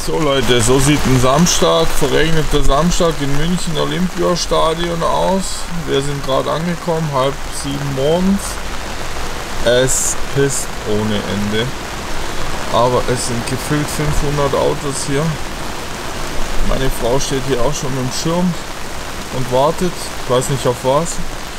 So Leute, so sieht ein Samstag, verregneter Samstag in München Olympiastadion aus. Wir sind gerade angekommen, 6:30 morgens. Es pisst ohne Ende. Aber es sind gefüllt 500 Autos hier. Meine Frau steht hier auch schon mit dem Schirm und wartet. Ich weiß nicht auf was.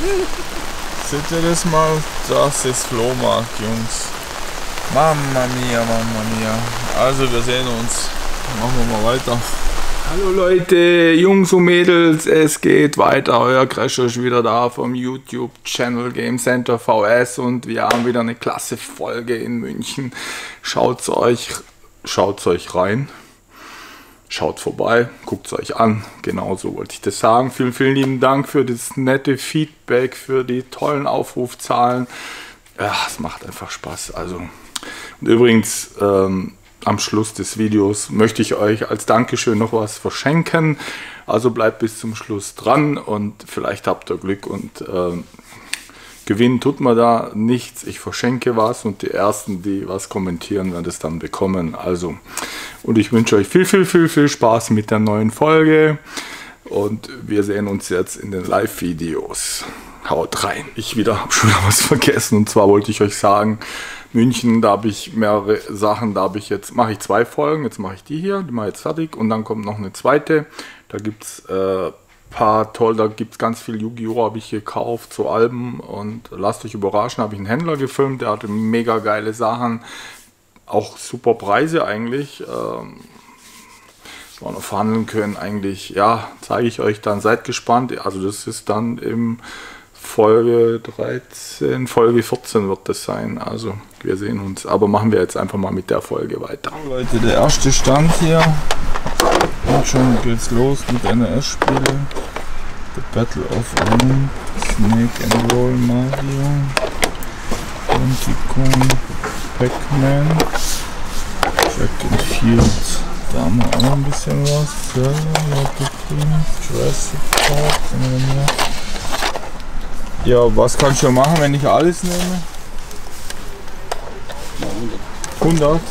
Seht ihr das mal? Das ist Flohmarkt, Jungs. Mamma mia, Mamma mia. Also wir sehen uns. Machen wir mal weiter. Hallo Leute, Jungs und Mädels, es geht weiter. Euer Crasher ist wieder da vom YouTube-Channel Game Center VS und wir haben wieder eine klasse Folge in München. Schaut's euch rein. Schaut vorbei, guckt es euch an. Genauso wollte ich das sagen. Vielen, vielen lieben Dank für das nette Feedback, für die tollen Aufrufzahlen. Ja, es macht einfach Spaß. Also, und übrigens, am Schluss des Videos möchte ich euch als Dankeschön noch was verschenken. Also bleibt bis zum Schluss dran und vielleicht habt ihr Glück und gewinnen tut man da nichts. Ich verschenke was und die Ersten, die was kommentieren, werden es dann bekommen. Also, und ich wünsche euch viel, viel, viel, viel Spaß mit der neuen Folge und wir sehen uns jetzt in den Live-Videos. Haut rein. Ich habe schon wieder was vergessen und zwar wollte ich euch sagen, München, da habe ich mehrere Sachen, mache ich 2 Folgen, jetzt mache ich die hier, die mache ich jetzt fertig und dann kommt noch eine zweite, da gibt es da gibt es ganz viel Yu-Gi-Oh! Habe ich gekauft, so Alben und lasst euch überraschen, habe ich einen Händler gefilmt, der hatte mega geile Sachen, auch super Preise eigentlich, wir noch verhandeln können eigentlich, ja, zeige ich euch dann, seid gespannt, also das ist dann im Folge 13, Folge 14 wird das sein, also wir sehen uns, aber machen wir jetzt einfach mal mit der Folge weiter. So Leute, der erste Stand hier und schon geht's los mit NES-Spiele. The Battle of Olymp, Snake and Roll Mario, Donkey Kong, Pac-Man, Track and Field, da haben wir auch noch ein bisschen was, Jurassic Park, ja, was kann ich schon machen, wenn ich alles nehme? 100.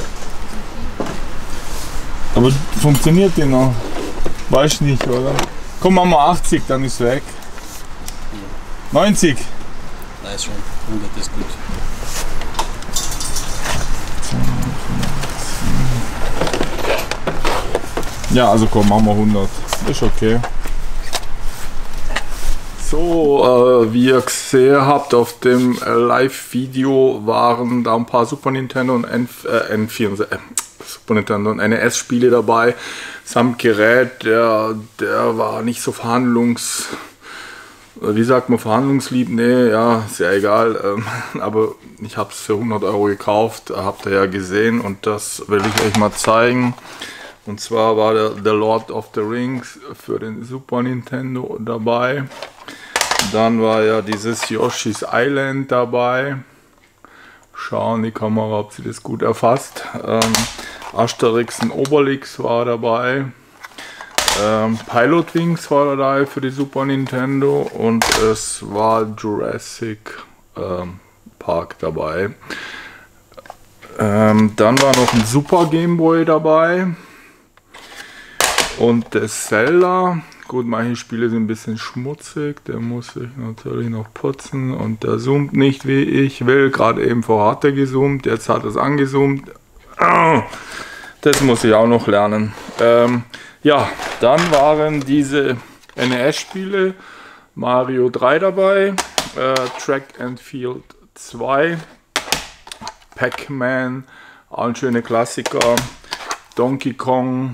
Aber funktioniert die noch? Weiß nicht, oder? Komm, machen wir 80, dann ist weg. 90. Nein, ist schon. 100 ist gut. Ja, also komm, machen wir 100. Ist okay. So, wie ihr gesehen habt auf dem Live-Video waren da ein paar Super Nintendo und Super Nintendo und NES-Spiele dabei. Samt Gerät, der war nicht so verhandlungslieb, nee, ja, ist ja egal. Aber ich habe es für 100 Euro gekauft, habt ihr ja gesehen und das will ich euch mal zeigen. Und zwar war der The Lord of the Rings für den Super Nintendo dabei. Dann war ja dieses Yoshi's Island dabei. Schauen die Kamera, ob sie das gut erfasst. Asterix und Obelix war dabei. Pilotwings war dabei für die Super Nintendo. Und es war Jurassic Park dabei. Dann war noch ein Super Game Boy dabei. Und das Zelda. Gut, manche Spiele sind ein bisschen schmutzig, der muss sich natürlich noch putzen und der zoomt nicht wie ich will. Gerade eben vorher hat er gezoomt, jetzt hat er es angezoomt. Das muss ich auch noch lernen. Ja, dann waren diese NES-Spiele, Mario 3 dabei, Track and Field 2, Pac-Man, auch ein schöner Klassiker, Donkey Kong,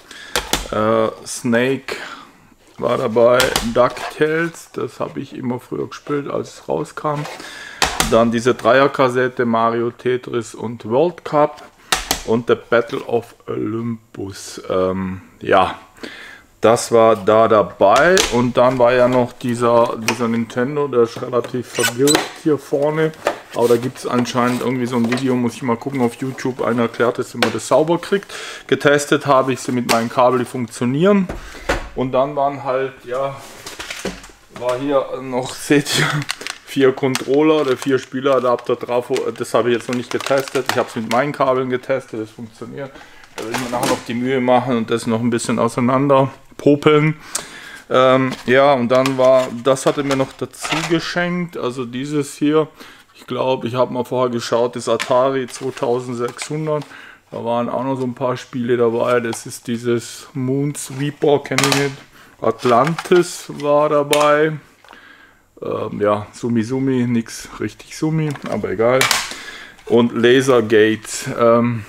Snake war dabei, DuckTales, das habe ich immer früher gespielt, als es rauskam. Dann diese Dreierkassette Mario, Tetris und World Cup und The Battle of Olympus. Ja, das war da dabei und dann war ja noch dieser Nintendo, der ist relativ verwirrt hier vorne. Aber da gibt es anscheinend irgendwie so ein Video, muss ich mal gucken auf YouTube, einer erklärt es, wie man das sauber kriegt. Getestet habe ich sie mit meinen Kabel, die funktionieren. Und dann waren halt, ja, war hier noch, seht ihr, 4 Controller, der 4 Spieleradapter drauf. Das habe ich jetzt noch nicht getestet. Ich habe es mit meinen Kabeln getestet, das funktioniert. Da will ich mir nachher noch die Mühe machen und das noch ein bisschen auseinander popeln. Ja, und dann das hat er mir noch dazu geschenkt, also dieses hier. Ich glaube, ich habe mal vorher geschaut, das Atari 2600. Da waren auch noch so ein paar Spiele dabei. Das ist dieses Moonsweeper, kenne ich nicht. Atlantis war dabei. Ja, Sumi Sumi, nix richtig Sumi, aber egal. Und Lasergate.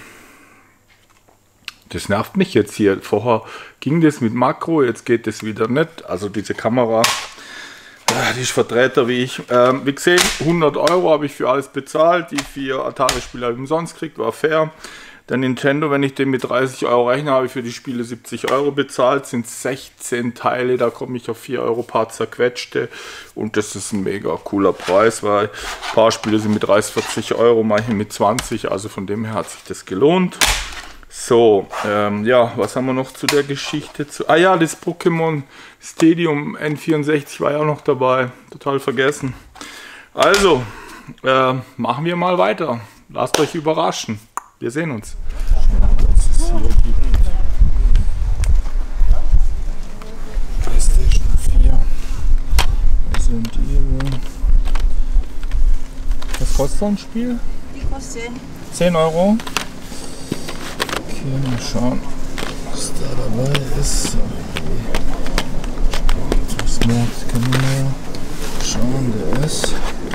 Das nervt mich jetzt hier. Vorher ging das mit Makro, jetzt geht das wieder nicht. Also diese Kamera, die ist Vertreter wie ich. Wie gesehen, 100 Euro habe ich für alles bezahlt. Die 4 Atari-Spiele habe ich umsonst gekriegt, war fair. Der Nintendo, wenn ich den mit 30 Euro rechne, habe ich für die Spiele 70 Euro bezahlt. Sind 16 Teile, da komme ich auf 4 Euro paar zerquetschte. Und das ist ein mega cooler Preis, weil ein paar Spiele sind mit 30, 40 Euro, manche mit 20. Also von dem her hat sich das gelohnt. So, ja, was haben wir noch zu der Geschichte? Ah ja, das Pokémon Stadium N64 war ja auch noch dabei. Total vergessen. Also, machen wir mal weiter. Lasst euch überraschen. Wir sehen uns. PlayStation 4. Resident Evil. Was kostet so ein Spiel? Die kostet 10 Euro. Okay, mal schauen, was da dabei ist. Smart können wir schauen, der ist.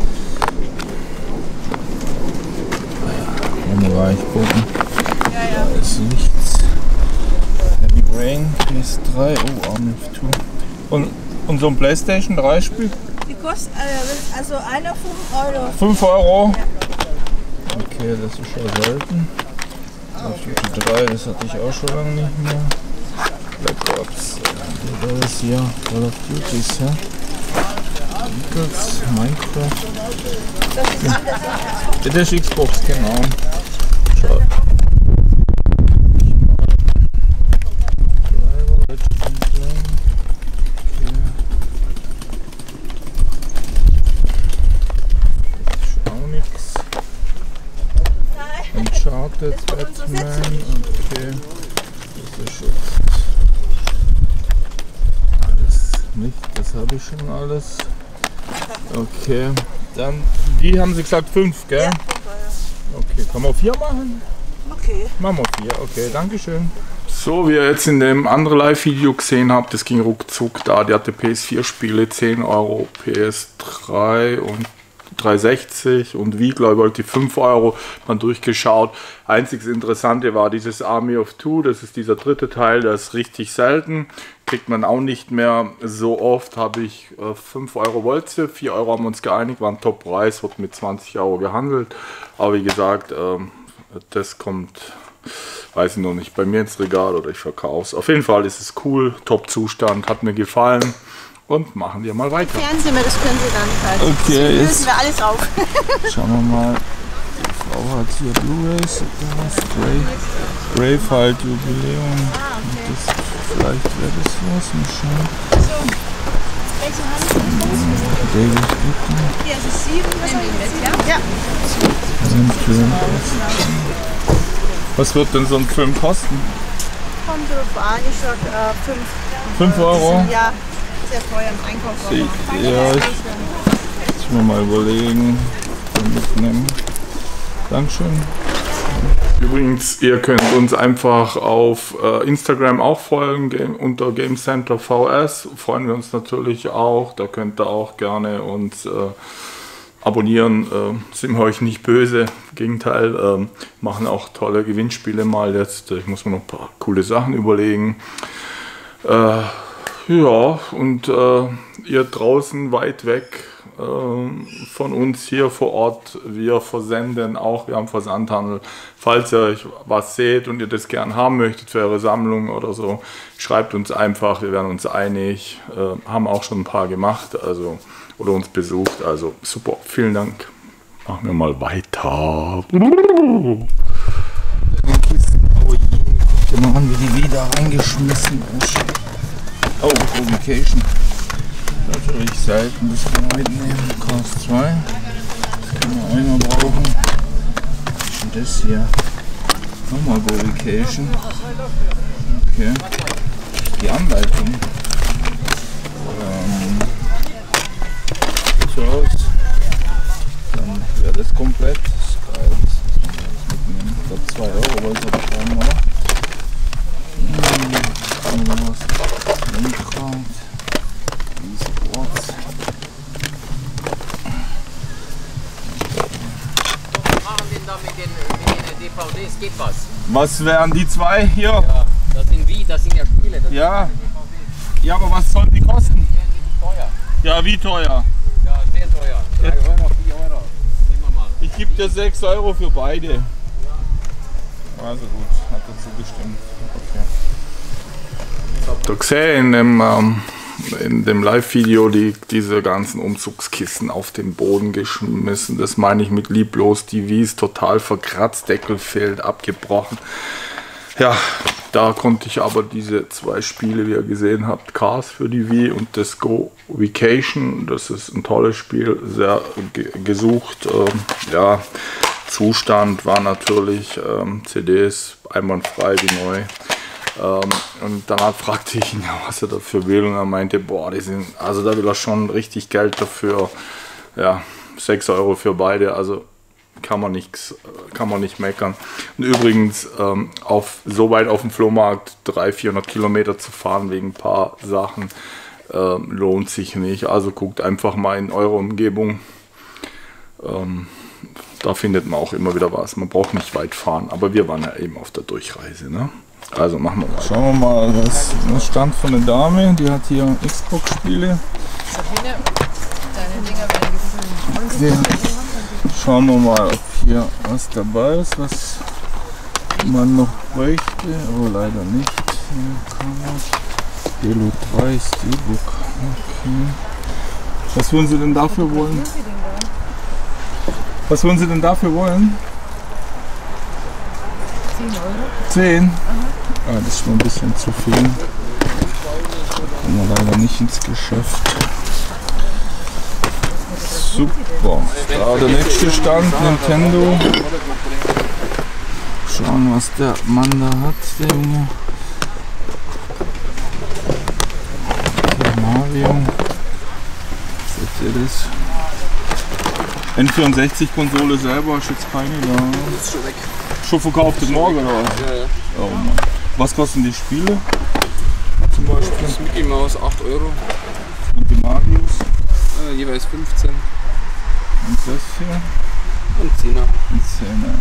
Wollen wir gleich gucken. Ja. Da ist nichts. Heavy Rain, PS3, oh, Army 2. Und so ein PlayStation 3 Spiel? Die kostet also einer 5 Euro. 5 Euro? Ja. Okay, das ist schon selten. Die 3, das hatte ich auch schon lange nicht mehr. Black Ops, das ist hier Call of Duties, ja. Eagles, Minecraft. Das ist Xbox, genau. Schau. Uncharted, Batman, okay, das ist schon alles nicht, das habe ich schon alles. Okay, dann, die haben sie gesagt 5, gell? Ja, okay, kann man 4 machen? okay. Machen wir 4, okay, dankeschön. So, wie ihr jetzt in dem anderen Live-Video gesehen habt, das ging ruckzuck da, die hatte PS4-Spiele, 10 Euro, PS3 und 360 und Wii, glaube ich, die 5 Euro mal durchgeschaut. Einziges Interessante war dieses Army of Two, das ist dieser dritte Teil, der ist richtig selten, kriegt man auch nicht mehr so oft, habe ich 5 Euro wollte, 4 Euro haben wir uns geeinigt, war ein Top-Preis, wird mit 20 Euro gehandelt, aber wie gesagt, das kommt, weiß ich noch nicht, bei mir ins Regal oder ich verkaufe es. Auf jeden Fall ist es cool, Top-Zustand, hat mir gefallen. Und machen wir mal weiter. Fernsehen, das können Sie dann halt. Okay, Das lösen wir alles auf. Schauen wir mal. Die Frau hat hier Blu-rays. Braveheart Jubiläum. Das, vielleicht wäre das was. Mal schauen. Welche haben Sie? David Beckham. Hier ist es 7. Ja. Was wird denn so ein Film kosten? Kommt drauf an, ich sag 5 Euro? Ja. Sehr teuer im Einkauf. Ja, ich muss mir mal überlegen. Mitnehmen. Dankeschön. Übrigens, ihr könnt uns einfach auf Instagram auch folgen, unter Game Center VS. Freuen wir uns natürlich auch. Da könnt ihr auch gerne uns abonnieren. Sind wir euch nicht böse. Im Gegenteil, machen auch tolle Gewinnspiele mal jetzt. Ich muss mir noch ein paar coole Sachen überlegen. Ja, und ihr draußen weit weg von uns hier vor Ort, wir versenden auch, wir haben Versandhandel. Falls ihr euch was seht und ihr das gern haben möchtet für eure Sammlung oder so, schreibt uns einfach, wir werden uns einig. Haben auch schon ein paar gemacht, also oder uns besucht, also super, vielen Dank. Machen wir mal weiter. Oh je, guck dir mal an, wie die wieder reingeschmissen ist. Oh, Provocation. Natürlich selten, das können wir mitnehmen. Cars 2. Das können wir auch immer brauchen. Was ist denn das hier? Nochmal Go Vacation. Okay. Die Anleitung. So aus. Dann wäre das komplett. Das ist geil. Das mitnehmen. Ich glaube 2 Euro wollte ich haben, oder? Lenkrad. Sports. Machen den da mit den DVDs, geht was? Was wären die zwei hier? Ja, das sind ja Spiele. Das Ja. Ja, aber was sollen die kosten? sind teuer. Ja, wie teuer? Ja, sehr teuer. 3 Euro, 4 Euro. Nehmen wir mal. Ich gebe dir 6 Euro für beide. Also gut, hat er zugestimmt. Okay. Habt ihr gesehen in dem Live-Video diese ganzen Umzugskisten auf den Boden geschmissen. Das meine ich mit lieblos. Die Wii ist total verkratzt, Deckel fehlt, abgebrochen. Ja, da konnte ich aber diese 2 Spiele, wie ihr gesehen habt, Cars für die Wii und das Go Vacation. Das ist ein tolles Spiel, sehr gesucht. Ja, Zustand war natürlich CDs einwandfrei wie neu. Und danach fragte ich ihn, ja, was er dafür will, und er meinte, boah, die sind, also da will er schon richtig Geld dafür, ja, 6 Euro für beide, also kann man nicht meckern. Und übrigens, so weit auf dem Flohmarkt 300-400 Kilometer zu fahren wegen ein paar Sachen, lohnt sich nicht, also guckt einfach mal in eure Umgebung, da findet man auch immer wieder was, man braucht nicht weit fahren, aber wir waren ja eben auf der Durchreise, ne? Also machen wir mal. Schauen wir mal, das Stand von der Dame, die hat hier Xbox-Spiele. Sabine, deine Dinger werden gefüllt. Okay. Schauen wir mal, ob hier was dabei ist, was man noch bräuchte. Oh, leider nicht. Halo 3 Steelbook. Okay. Was würden Sie denn dafür wollen? Was würden Sie denn dafür wollen? 10 Euro. 10? Ah, das ist schon ein bisschen zu viel. Kommen wir leider nicht ins Geschäft. Super. Da der nächste Stand, Nintendo. Schauen, was der Mann da hat, der Junge. Der Mario. Seht ihr das? N64-Konsole selber ist jetzt keine da. Das ist schon weg. Schon verkauft bis morgen oder was? Ja, ja. Oh Mann. Was kosten die Spiele? Zum Beispiel? Das Mickey Mouse 8 Euro, Und die Marios? jeweils 15 Und das hier? und 10er. Ein 10er.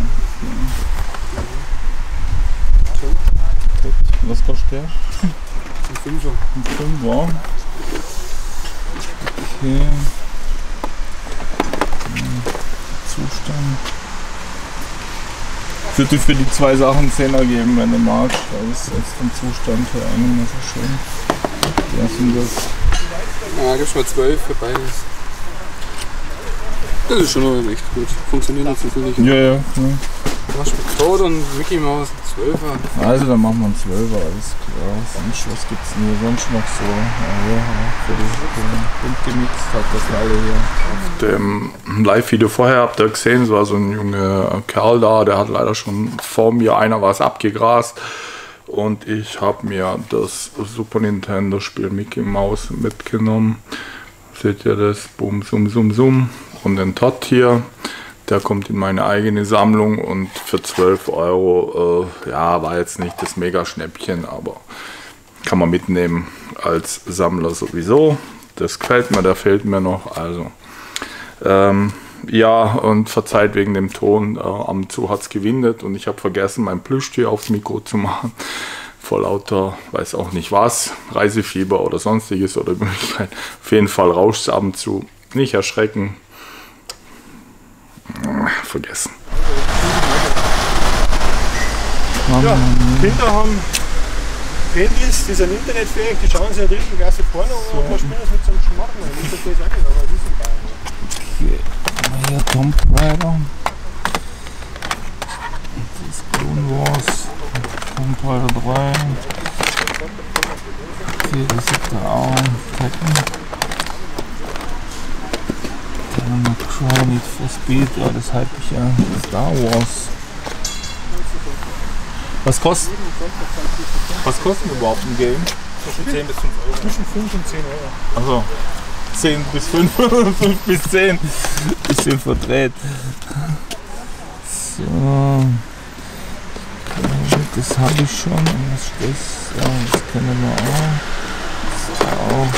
Okay. Was kostet der? Ein 5er. Ein 5er. Okay. Zustand. Ich würde für die 2 Sachen 10er geben, wenn du magst. Das ist jetzt vom Zustand her eigentlich so schön. Ja, sind das. Ja, gib's mal 12 für beides. Das ist schon echt gut. Funktioniert jetzt natürlich. Ja, ja. Du hast mit Toad und Mickey Mouse ein 12er. Also dann machen wir einen 12er, alles klar. Sonst, was gibt's denn hier sonst noch so? Ja, für die bunt gemixt hat das alle hier. Auf dem Live-Video vorher habt ihr gesehen, es war so ein junger Kerl da, der hat leider schon vor mir einer was abgegrast. Und ich habe mir das Super Nintendo Spiel Mickey Mouse mitgenommen. Seht ihr das? Boom, zoom, zoom, zoom. Und den Todd hier. Der kommt in meine eigene Sammlung und für 12 Euro, ja, war jetzt nicht das Mega-Schnäppchen, aber kann man mitnehmen als Sammler sowieso. Das gefällt mir, der fehlt mir noch, also ja, und verzeiht wegen dem Ton, ab und zu hat es gewindet und ich habe vergessen, mein Plüschtier aufs Mikro zu machen. Vor lauter, weiß auch nicht was, Reisefieber oder sonstiges oder Möglichkeit. Auf jeden Fall rauscht es ab und zu, nicht erschrecken. Vergessen. Ja, Kinder haben Handys, die sind internetfähig, die schauen sich eine Riesenklasse Porno an und man spielt das mit so einem Schmacken. Das ist okay, aber das ist ein Bayern. Okay, hier Tomb Raider. Das ist Clone Wars. Tomb Raider 3. Okay, das ist da auch. Tekken. Need for Speed, ja, das halte ich ja. Star Wars. Was kostet überhaupt ein Game? Zwischen 10 bis 5 Euro. Zwischen 5 und 10 Euro. Also 10 bis 5, 5 bis 10. Bisschen verdreht. So. Das habe ich schon. Was ist das? Ja, das kennen wir auch. Das ist auch.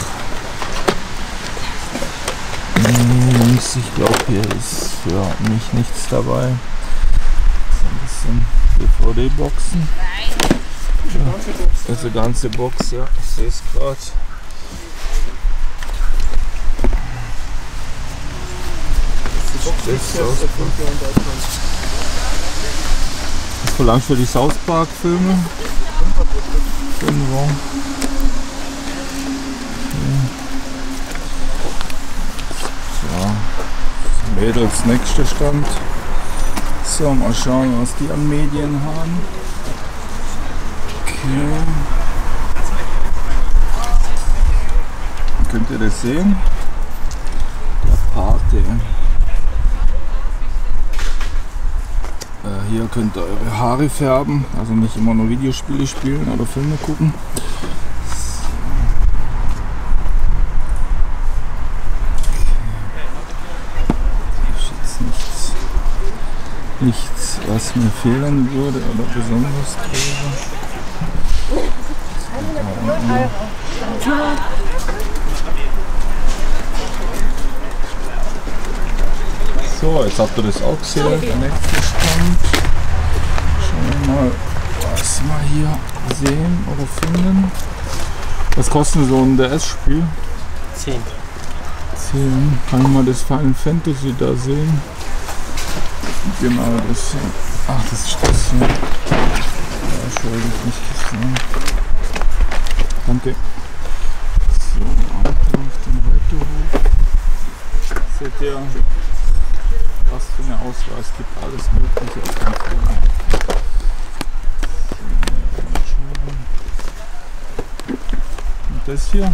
Links, ich glaube, hier ist für mich nichts dabei. Das ist ein bisschen DVD-Boxen. Das ist eine ganze Box, ja. Ich sehe es gerade. Was verlangst du für die South Park Filme? 5 Euro. So. Mädels nächster Stand. So, mal schauen, was die an Medien haben. Okay. Könnt ihr das sehen? Der Pate. Hier könnt ihr eure Haare färben, also nicht immer nur Videospiele spielen oder Filme gucken. Das ist jetzt nichts, was mir fehlen würde oder besonders wäre. So, jetzt habt ihr das auch gesehen, der nächste Stand. Schauen wir mal, was wir hier sehen oder finden. Was kostet so ein DS-Spiel? 10. 10. Kann ich mal das Final Fantasy da sehen? Genau, das hier. Ach, das ist das hier. Ja, Entschuldigung, nicht gesehen. Danke. So, auf den Retterhof. Seht ihr, was für eine Auswahl es gibt, alles Mögliche. Und das hier?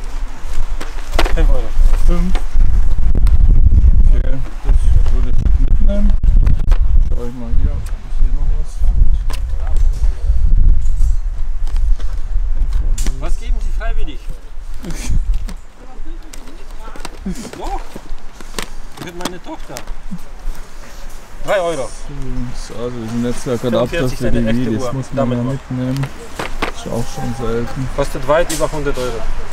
5 Euro. 5. Okay, das würde ich mitnehmen. Schau ich mal hier, ob ich hier noch was finde. Was geben Sie freiwillig? Doch. Ich hätte meine Tochter. 3 Euro. So, also diesen Netzwerkadapter für die Wii, das muss man ja mitnehmen. Das ist auch schon selten. Kostet weit über 100 Euro.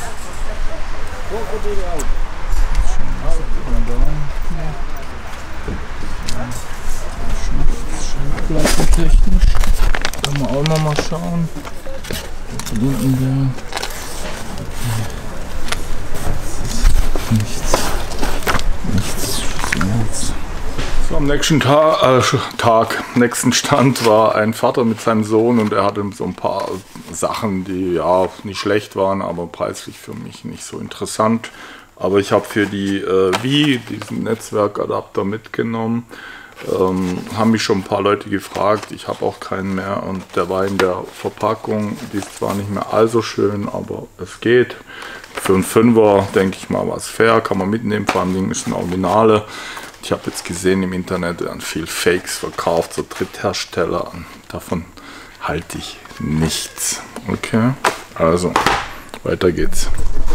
Schallplattentechnisch. Können wir auch noch mal schauen. Hinten der. Nichts. So, am nächsten nächsten Stand war ein Vater mit seinem Sohn und er hatte so ein paar Sachen, die ja nicht schlecht waren, aber preislich für mich nicht so interessant. Aber ich habe für die Wii diesen Netzwerkadapter mitgenommen. Haben mich schon ein paar Leute gefragt, ich habe auch keinen mehr und der war in der Verpackung, die ist zwar nicht mehr allzu schön, aber es geht. Für einen 5er denke ich mal was fair, kann man mitnehmen, vor allem ist ein Originale. Ich habe jetzt gesehen im Internet, werden viel Fakes verkauft, so Dritthersteller, davon halte ich nichts. Okay, also weiter geht's.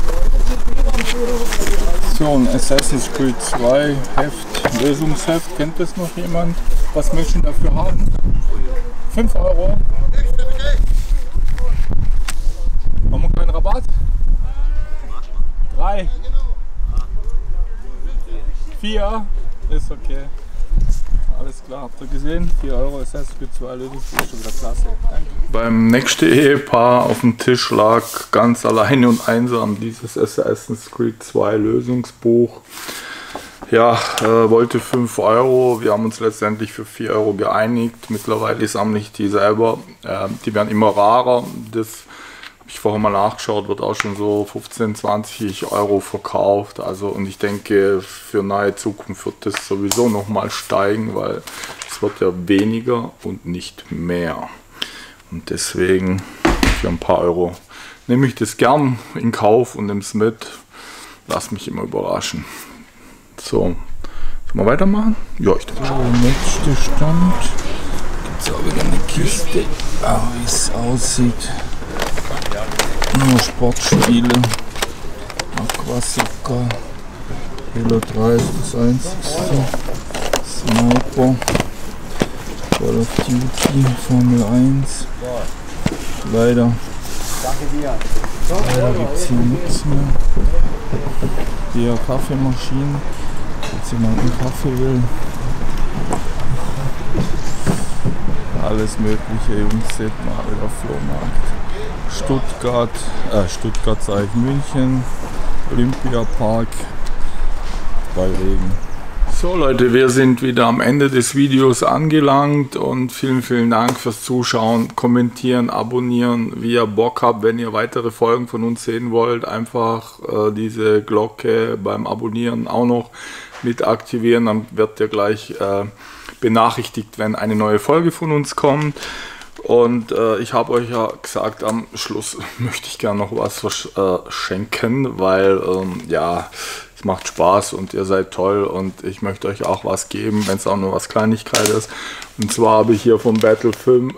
So, ein Assassin's Creed 2 Heft, Lösungsheft, kennt das noch jemand? Was möchten Sie dafür haben? 5 Euro. Haben wir keinen Rabatt? 3. 4. Ist okay. Alles klar, habt ihr gesehen? 4 Euro Assassin's Creed 2 Lösungsbuch, schon wieder klasse. Danke. Beim nächsten Ehepaar auf dem Tisch lag ganz alleine und einsam dieses Assassin's Creed 2 Lösungsbuch. Ja, wollte 5 Euro. Wir haben uns letztendlich für 4 Euro geeinigt. Mittlerweile sammle ich die selber. Die werden immer rarer. Das habe ich vorher mal nachgeschaut, wird auch schon so 15, 20 Euro verkauft. Also, und ich denke, für nahe Zukunft wird das sowieso nochmal steigen, weil es wird ja weniger und nicht mehr. Und deswegen für ein paar Euro nehme ich das gern in Kauf und nehme es mit. Lass mich immer überraschen. So, sollen wir weitermachen? Ja, ich denke. So, nächster Stand. Gibt es auch wieder eine Kiste. wie es aussieht. Nur Sportspiele. Aquasoccer. Halo 3 ist das einzigste. Sniper. Call of Duty, Formel 1. Leider gibt es hier nichts mehr. Hier Kaffeemaschinen, falls jemand einen Kaffee will. Alles mögliche, Jungs, seht mal, wieder Flohmarkt. Stuttgart sage ich, München, Olympiapark bei Regen. So Leute, wir sind wieder am Ende des Videos angelangt und vielen Dank fürs Zuschauen, kommentieren, abonnieren, wie ihr Bock habt. Wenn ihr weitere Folgen von uns sehen wollt, einfach diese Glocke beim Abonnieren auch noch mit aktivieren, dann wird ihr gleich benachrichtigt, wenn eine neue Folge von uns kommt. Und ich habe euch ja gesagt, am Schluss möchte ich gerne noch was schenken, weil ja, es macht Spaß und ihr seid toll und ich möchte euch auch was geben, wenn es auch nur was Kleinigkeit ist. Und zwar habe ich hier vom Battlefield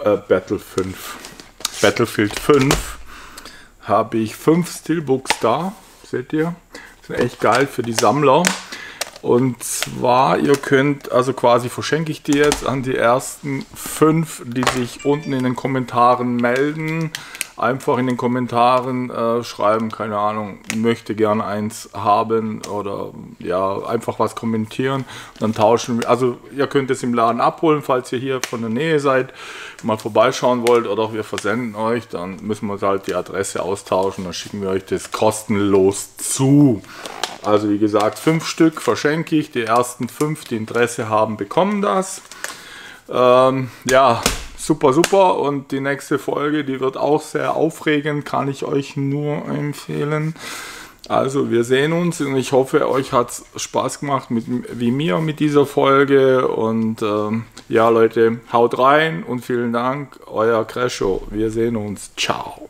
5 habe ich 5 Steelbooks da, seht ihr? Sind echt geil für die Sammler. Und zwar, ihr könnt, also quasi verschenke ich die jetzt an die ersten 5, die sich unten in den Kommentaren melden. Einfach in den Kommentaren schreiben, keine Ahnung, möchte gerne eins haben oder ja, einfach was kommentieren. Und dann tauschen wir, also ihr könnt es im Laden abholen, falls ihr hier von der Nähe seid, mal vorbeischauen wollt oder wir versenden euch, dann müssen wir halt die Adresse austauschen, dann schicken wir euch das kostenlos zu. Also wie gesagt, 5 Stück verschenke ich, die ersten 5, die Interesse haben, bekommen das. Ja, super und die nächste Folge, die wird auch sehr aufregend, kann ich euch nur empfehlen. Also wir sehen uns und ich hoffe, euch hat es Spaß gemacht wie mir mit dieser Folge und ja Leute, haut rein und vielen Dank, euer Crescho, wir sehen uns, ciao.